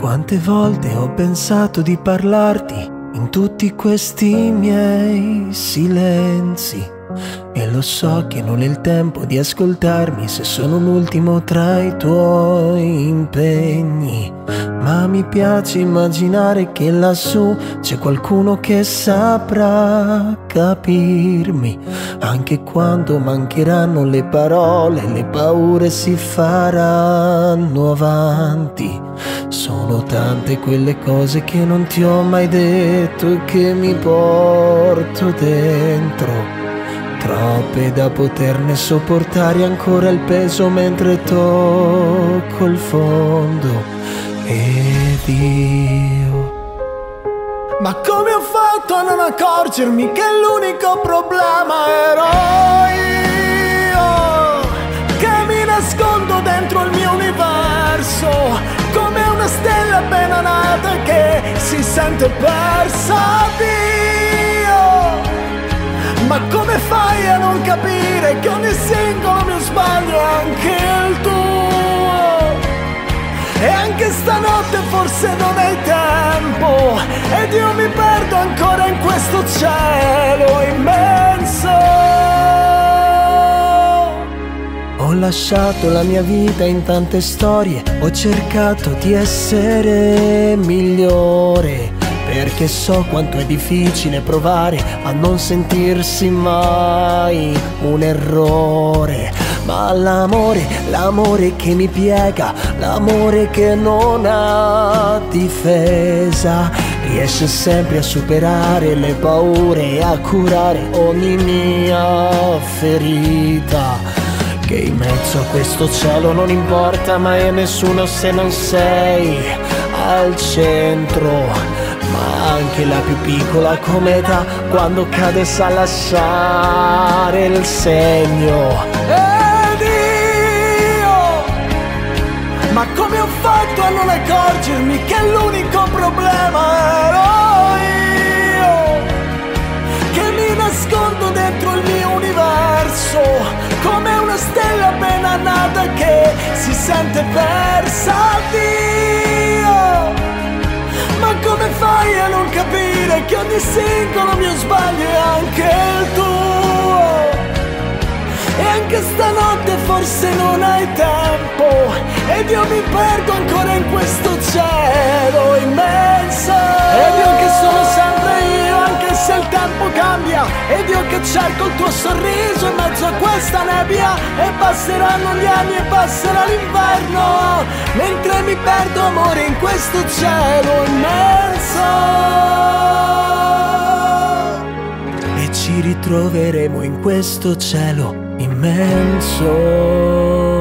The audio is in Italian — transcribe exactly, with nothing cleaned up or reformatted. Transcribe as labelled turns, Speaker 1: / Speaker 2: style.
Speaker 1: Quante volte ho pensato di parlarti in tutti questi miei silenzi, e lo so che non è il tempo di ascoltarmi se sono l'ultimo tra i tuoi impegni. Ma mi piace immaginare che lassù c'è qualcuno che saprà capirmi, anche quando mancheranno le parole, le paure si faranno avanti. Sono tante quelle cose che non ti ho mai detto e che mi porto dentro, troppe da poterne sopportare ancora il peso mentre tocco il fondo. Ed io, ma come ho fatto a non accorgermi che l'unico problema ero io, che mi nascondo dentro il mio universo come una stella appena nata che si sente persa. Dio, ma come fai a non capire che ogni singolo mio sbaglio è anche il tuo? E anche stanotte forse non hai tempo, ed io mi perdo ancora in questo cielo immenso. Ho lasciato la mia vita in tante storie, ho cercato di essere migliore, perché so quanto è difficile provare a non sentirsi mai un errore. Ma l'amore, l'amore che mi piega, l'amore che non ha difesa, riesce sempre a superare le paure e a curare ogni mia ferita. Che in mezzo a questo cielo non importa mai a nessuno se non sei al centro, ma anche la più piccola cometa quando cade sa lasciare il segno. Ed io, ma come ho fatto a non accorgermi che l'unico problema ero io, che mi nascondo dentro il mio universo come una stella appena nata che si sente persa. Dio, ma come fai a non capire che ogni singolo mio sbaglio è anche il tuo? E anche stanotte forse non hai tempo, ed io mi perdo ancora in questo cielo immenso. Ed io che sono sempre io, anche se il tempo cambia, ed io che cerco il tuo sorriso in mezzo a questa nebbia. E passeranno gli anni e passerà l'inverno, mentre mi perdo amore in questo cielo immenso. E ci ritroveremo in questo cielo immenso.